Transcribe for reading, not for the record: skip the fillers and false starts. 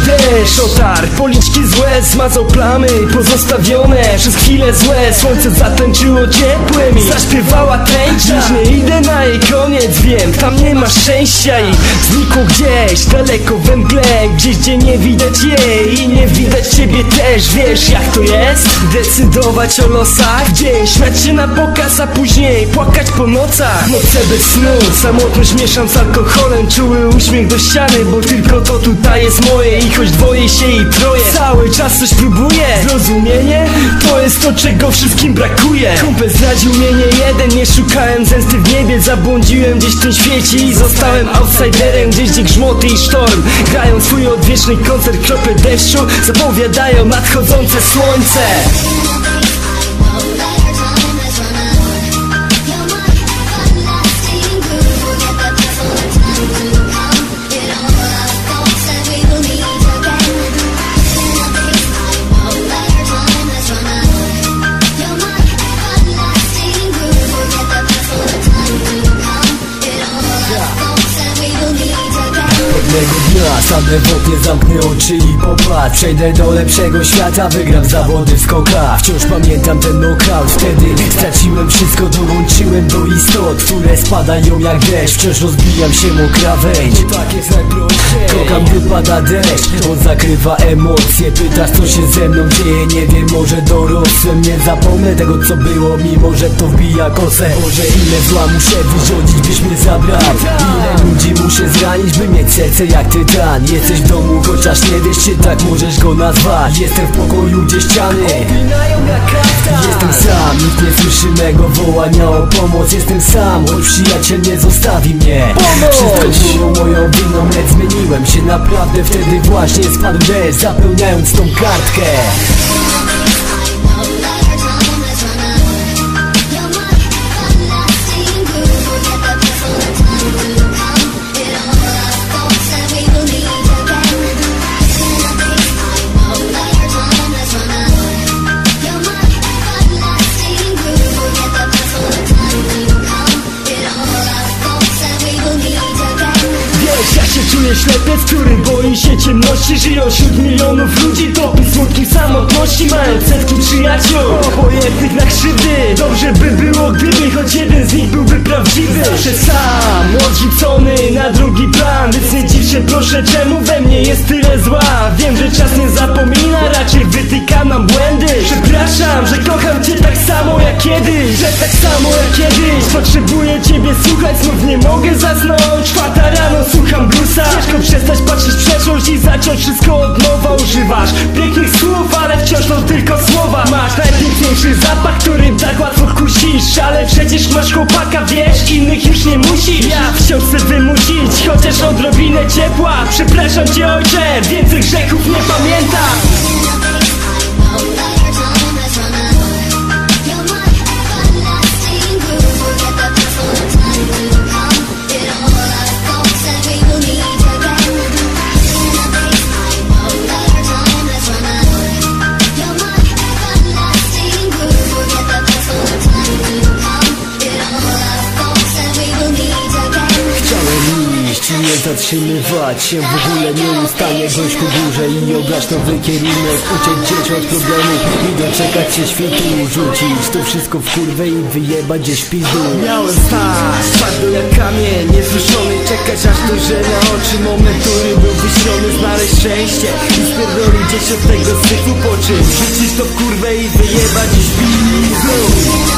deszcz otarł policzki złe, zmazał plamy pozostawione przez chwilę złe. Słońce zatańczyło ciepłem i zaśpiewała tęcza. Już nie idę na jej koniec, wiem, tam nie ma szczęścia i znikło gdzieś daleko we mgle, gdzieś gdzie nie widać jej i nie widać ciebie też. Wiesz jak to jest? Decydować o losach, gdzieś śmiać się na pokaz, a później płakać po nocach. Noce bez snu, samotność mieszam z alkoholem, czuły uśmiech do ściany, bo tylko to tutaj jest moje. I choć dwoje się i troje, cały czas coś próbuję. Zrozumienie to jest to, czego wszystkim brakuje. Kumpel zdradził mnie nie jeden, nie szukałem zemsty w niebie. Zabłądziłem gdzieś w tym świecie i zostałem outsiderem, gdzieś gdzie grzmoty i sztorm grają swój odwieczny koncert. Krople deszczu zapowiadają nadchodzące słońce. Pewnego dnia stanę w oknie, zamknę oczy i popatrz. Przejdę do lepszego świata, wygram zawody w skokach. Wciąż pamiętam ten knockout, wtedy straciłem wszystko. Dołączyłem do istot, które spadają jak deszcz. Wciąż rozbijam się o krawędź, bo tak jest najprościej. Kocham, gdy pada deszcz, on zakrywa emocje. Pytasz co się ze mną dzieje, nie wiem, może dorosłem. Nie zapomnę tego co było, mimo że to wbija kosę. Boże, ile zła muszę wyrządzić, byś mnie zabrał. Ile ludzi muszę zranić, by mieć serce jak tytan. Jesteś w domu, chociaż nie wiesz czy tak możesz go nazwać. Jestem w pokoju, gdzie ściany jestem sam, nikt nie słyszy mego wołania o pomoc. Jestem sam, choć przyjaciel nie zostawi mnie. Wszystko było moją winą, lecz zmieniłem się naprawdę. Wtedy właśnie spadł deszcz, zapełniając tą kartkę. Czuję ślepiec, który boi się ciemności. Żyją wśród milionów ludzi, topi smutki samotności. Mają setki przyjaciół, obojętnych na krzywdy. Dobrze by było, gdyby choć jeden z nich byłby prawdziwy. Zawsze sam, odrzucony na drugi plan. Więc nie dziw się proszę, czemu we mnie jest tyle zła. Wiem, że czas nie zapomina, raczej wytyka nam błędy. Przepraszam, że kocham cię tak samo jak kiedyś, że tak samo jak kiedyś potrzebuję ciebie słuchać, znów nie mogę zasnąć. 4 rano słucham bluesa. Ciężko przestać patrzeć w przeszłość i zacząć wszystko od nowa. Używasz pięknych słów, ale wciąż to tylko słowa. Masz najpiękniejszy zapach, którym tak łatwo kusisz. Ale przecież masz chłopaka, wiesz, innych już nie musisz. Ja wciąż chcę wymusić chociaż odrobinę ciepła. Przepraszam cię ojcze, więcej grzechów nie pamiętam. Nie zatrzymywać się w ogóle, nieustannie gość ku górze i obrać nowy kierunek. Uciec gdzieś od problemu i doczekać się świtu. Rzucić to wszystko w kurwę i wyjebać gdzieś w pizdu. Miałem stać, twardo jak kamień, niezruszony, czekać aż dojrze na oczy moment, który był wyśniony. Znaleźć szczęście i spierdolić gdzieś od tego syfu, po czym rzucić to w kurwę i wyjebać gdzieś w pizdu.